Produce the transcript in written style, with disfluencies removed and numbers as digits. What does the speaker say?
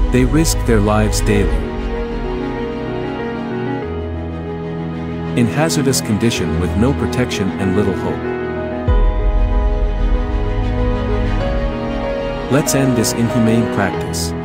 They risk their lives daily. In hazardous condition with no protection and little hope. Let's end this inhumane practice.